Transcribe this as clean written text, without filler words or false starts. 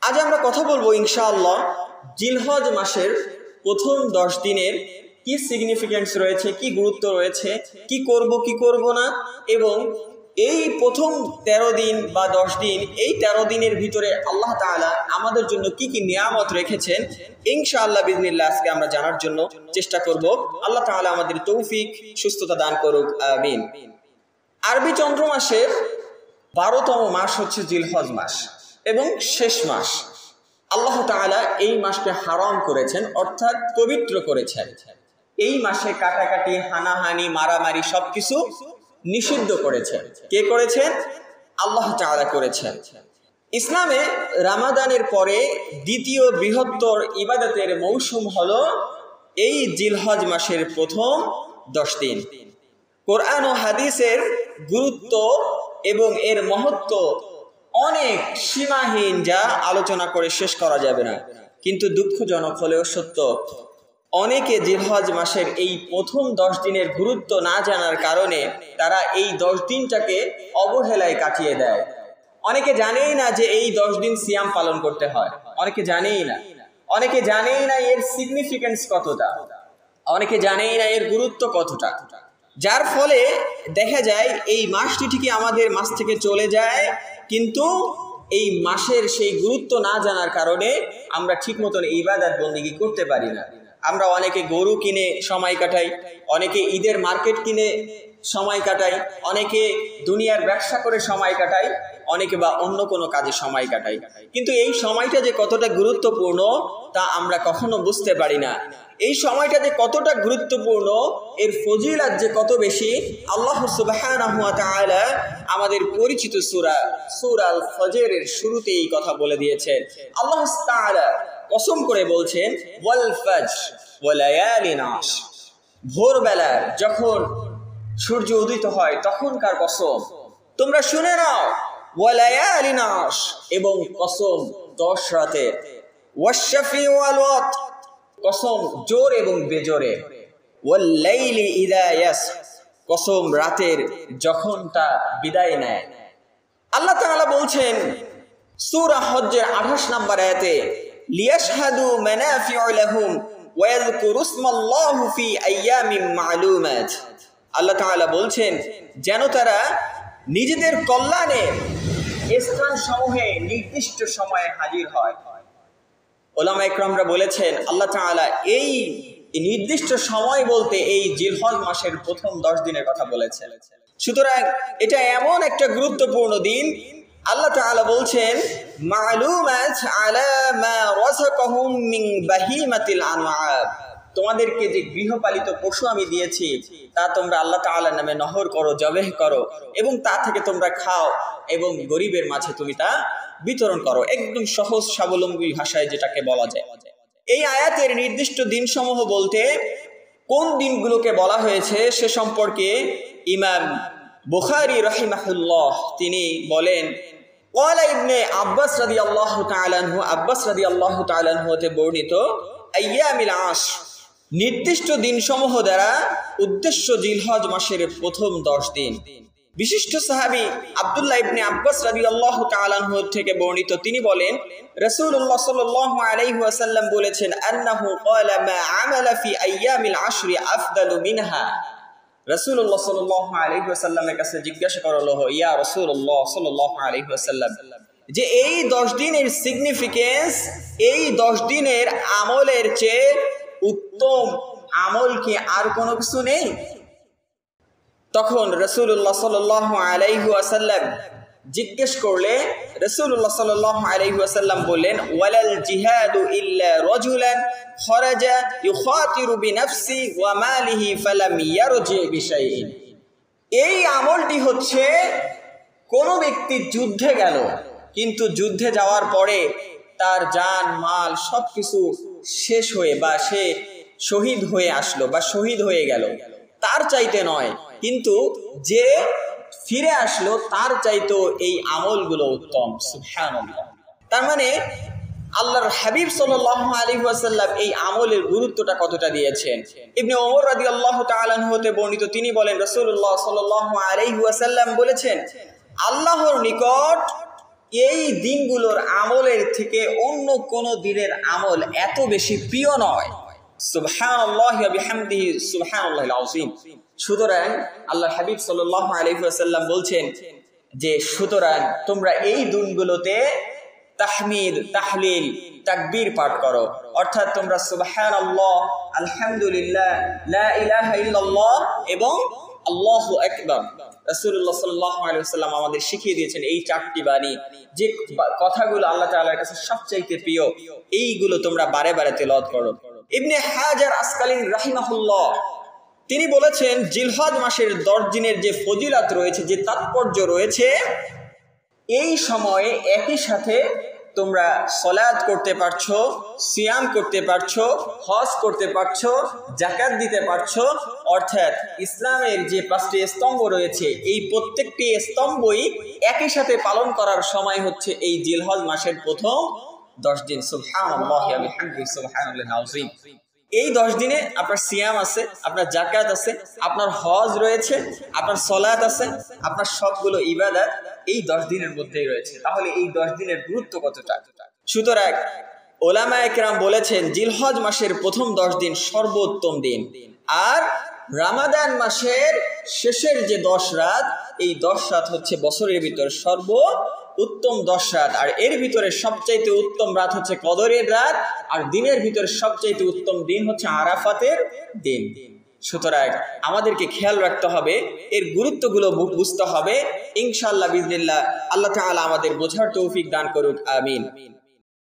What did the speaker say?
আজ আমরা কথা বলবো ইনশাআল্লাহ জিলহজ মাসের প্রথম 10 দিনের কি সিগনিফিকেন্স রয়েছে, কি গুরুত্ব রয়েছে, কি করব কি করব না, এবং এই প্রথম 13 দিন বা 10 দিন, এই 13 দিনের ভিতরে আল্লাহ তাআলা আমাদের জন্য কি কি নিয়ামত রেখেছেন ইনশাআল্লাহ বিজনিল্লাহ আজকে আমরা জানার জন্য চেষ্টা করব। আল্লাহ তাআলা আমাদের তৌফিক সুস্থতা দান করুক, আমিন। আরবি চন্দ্র মাসের 12তম মাস হচ্ছে জিলহজ মাস এবং শেষ মাস। আল্লাহ তাআলা এই মাসকে হারাম করেছেন, অর্থাৎ পবিত্র করেছেন। এই মাসে কাটাকাটি, হানাহানি, মারামারি সবকিছু নিষিদ্ধ করেছেন। কে করেছেন? আল্লাহ তাআলা করেছেন। ইসলামে রামাদানের পরে দ্বিতীয় বৃহত্তর ইবাদতের মৌসুম হলো এই জিলহজ মাসের প্রথম 10 দিন। কোরআন ও হাদিসের গুরুত্ব এবং এর মহত্ব অনেক সীমাহীন, যা আলোচনা করে শেষ করা যাবে না। কিন্তু দুঃখজনক হলেও সত্য, অনেকে জিলহজ মাসের এই প্রথম 10 দিনের গুরুত্ব না জানার কারণে তারা এই 10 দিনটাকে অবহেলায় কাটিয়ে দেয়। অনেকে জানেই না যে এই 10 দিন সিয়াম পালন করতে হয়, অনেকে জানেই না। অনেকে জানেই না এর সিগনিফিকেন্স কতটা, অনেকে জানেই না এর গুরুত্ব কতটা। যার ফলে দেখা যায় এই মাসটি ঠিকই আমাদের মাস থেকে চলে যায়, কিন্তু এই মাসের সেই গুরুত্ব না জানার কারণে আমরা ঠিক মতন ইবাদত বন্দেগী করতে পারি না। আমরা অনেকে গরু কিনে সময় কাটাই, অনেকে ঈদের মার্কেট কিনে সময় কাটাই, অনেকে দুনিয়ার ব্যবসা করে সময় কাটাই, অনেকে বা অন্য কোনো কাজে সময় কাটাই। কিন্তু এই সময়টা যে কতটা গুরুত্বপূর্ণ তা আমরা কখনো বুঝতে পারি না। এই সময়টা যে কতটা গুরুত্বপূর্ণ, এর ফজিলত যে কত বেশি, আল্লাহ সুবহানাহু ওয়া তাআলা আমাদের পরিচিত সূরা আল ফজরের শুরুতে এই কথা বলে দিয়েছেন। আল্লাহ তাআলা কসম করে বলছেন, ওয়াল ফজর ওয়া লায়ালিন আশর, ভোরবেলা যখন সূর্য উদিত হয় তখনকার কসম, তোমরা শুনে নাও। ওয়া লায়ালিন আশর, এবং কসম 10 রাতের। ওয়াশ-শাফি ওয়াল ওয়াতর, কসম জোর এবং বেজোরে। ওয়াল লাইলি ইযা ইয়াসর, কসম রাতের যখন তা বিদায় নেয়। আল্লাহ তাআলা বলছেন সূরা হজ্জের 28 নম্বর আয়াতে, লিয়াশহাদু মানাফিউ লাহুম ওয়া ইয়াযকুরু ইসমাল্লাহু ফি আইয়ামিন মা'লুমাত। আল্লাহ তাআলা বলছেন যেন তারা নিজেদের কল্যাণে স্থান সমূহে নির্দিষ্ট সময়ে হাজির হয়। ওলামা ইকরামরা বলেছেন আল্লাহ তাআলা এই নির্দিষ্ট সময় বলতে এই জিলহজ মাসের প্রথম 10 দিনের কথা বলেছেন। সুতরাং এটা এমন একটা গুরুত্বপূর্ণ দিন। আল্লাহ তাআলা বলছেন, মা'লুমাত আলা মা রাযাকাহুম মিন বাহিমাতিল আনআম, তোমাদেরকে যে গৃহপালিত পশু আমি দিয়েছি তা তোমরা আল্লাহ তাআলার নামে নহর করো, জবেহ করো, এবং তা থেকে তোমরা খাও এবং গরিবের মাঝে তুমি তা বিতরণ করো। একদম সহজ স্বাবলম্বী ভাষায় যেটাকে বলা যায়। এই আয়াতের নির্দিষ্ট দিনসমূহ বলতে কোন দিনগুলোকে বলা হয়েছে সে সম্পর্কে ইমাম বুখারী রাহিমাহুল্লাহ তিনি বলেন, ক্বালা ইবনে আব্বাস রাদিয়াল্লাহু তাআলা আনহু, আব্বাস রাদিয়াল্লাহু তাআলা আনহু হতে বর্ণিত, আইয়ামিল আশর, নির্দিষ্ট দিনসমূহ দ্বারা উদ্দেশ্য জিলহজ মাসের প্রথম 10 দিন। বিশিষ্ট সাহাবী আব্দুল্লাহ ইবনে আব্বাস রাদিয়াল্লাহু তাআলা আনহু থেকে বর্ণিত, তিনি বলেন রাসূলুল্লাহ সাল্লাল্লাহু আলাইহি ওয়াসাল্লাম বলেছেন, আন্নাহু ক্বালা মা আমালা ফি আইয়ামিল আশরি আফদালু মিনহা। রাসূলুল্লাহ সাল্লাল্লাহু আলাইহি ওয়াসাল্লামের কাছে জিজ্ঞাসা করা হলো, ইয়া রাসূলুল্লাহ সাল্লাল্লাহু আলাইহি ওয়াসাল্লাম, যে এই 10 দিনের সিগনিফিকেন্স, এই 10 দিনের আমলের চেয়ে উত্তম আমল কি আর কোনো কিছু নেই? তখন রাসূলুল্লাহ সাল্লাল্লাহু আলাইহি ওয়াসাল্লাম জিজ্ঞেস করলে রাসূলুল্লাহ সাল্লাল্লাহু আলাইহি ওয়াসাল্লাম বললেন, ওয়ালাল জিহাদু ইল্লা রাজুলান খরাজা ইউখাতিরু বিনাফসি ওয়া মালিহি ফালাম ইয়ারজি বিশাইইন। এই আমলটি হচ্ছে কোন ব্যক্তি যুদ্ধে গেল, কিন্তু যুদ্ধে যাওয়ার পরে তার জান মাল সবকিছু শেষ হয়ে বা সে শহীদ হয়ে আসলো বা শহীদ হয়ে গেল, তার চাইতে নয়, কিন্তু যে ফিরে আসলো তার চাইতেও এই আমলগুলো উত্তম। সুবহানাল্লাহ। তার মানে আল্লাহর হাবিব সাল্লাল্লাহু আলাইহি ওয়াসাল্লাম এই আমলের গুরুত্বটা কতটা দিয়েছেন। ইবনে ওমর রাদিয়াল্লাহু তাআলা আনহু হতে বর্ণিত, তিনি বলেন রাসূলুল্লাহ সাল্লাল্লাহু আলাইহি ওয়াসাল্লাম বলেছেন, আল্লাহর নিকট এই দিনগুলোর আমলের থেকে অন্য কোন দিনের আমল এত বেশি প্রিয় নয়। সুবহানাল্লাহি ওয়া বিহামদিহি সুবহানাল্লাহিল আযীম। সুতরাং আল্লাহর হাবিব সাল্লাল্লাহু আলাইহি ওয়াসাল্লাম বলছেন যে সুতরাং তোমরা এই দিনগুলোতে তাহমিদ, তাহলিল, তাকবীর পাঠ করো, অর্থাৎ তোমরা সুবহানাল্লাহ, আলহামদুলিল্লাহ, লা ইলাহা ইল্লাল্লাহ এবং আল্লাহু আকবার। রাসূলুল্লাহ সাল্লাল্লাহু আলাইহি ওয়াসাল্লাম আমাদের শিখিয়ে দিয়েছেন এই চারটি বাণী, যে কথাগুলো আল্লাহ তাআলার কাছে সবচেয়ে প্রিয়, এইগুলো তোমরা বারে বারে তেলাওয়াত করো। ইবনে হাজার আসকালী রাহিমাহুল্লাহ তিনি বলেছেন জিলহজ মাসের 10 দিনের যে ফজিলত রয়েছে, যে তাৎপর্য রয়েছে, এই সময়ে একই সাথে তোমরা সালাত করতে পারছো, সিয়াম করতে পারছো, হজ করতে পারছো, যাকাত দিতে পারছো, অর্থাৎ ইসলামের যে 5টি স্তম্ভ রয়েছে এই প্রত্যেকটি স্তম্ভই একই সাথে পালন করার সময় হচ্ছে এই জিলহজ মাসের প্রথম 10 দিন। সুবহানাল্লাহি ওয়া বিহামদিহি সুবহানাল্লাহিল আযীম। এই 10 দিনে আপনার সিয়াম আছে, আপনার যাকাত আছে, আপনার হজ রয়েছে, আপনার সালাত আছে, আপনার সবগুলো ইবাদত এই 10 দিনের মধ্যেই রয়েছে। তাহলে এই 10 দিনের গুরুত্ব কতটা? সুতরাং ওলামায়ে কেরাম বলেছেন জিলহজ মাসের প্রথম 10 দিন সর্বোত্তম দিন, আর রমাদান মাসের শেষের যে 10 রাত, এই 10 রাত হচ্ছে বছরের ভিতর উত্তম 10 রাত, আর এর ভিতরে সবচাইতে উত্তম রাত হচ্ছে কদরের রাত, আর দিনের ভিতরে সবচাইতে উত্তম দিন হচ্ছে আরাফাতের দিন। সুতরাং আমাদেরকে খেয়াল রাখতে হবে, এর গুরুত্বগুলো বুঝতে হবে। ইনশাআল্লাহ বিইজনিল্লাহ আল্লাহ তাআলা আমাদের বোঝার তৌফিক দান করুক, আমিন।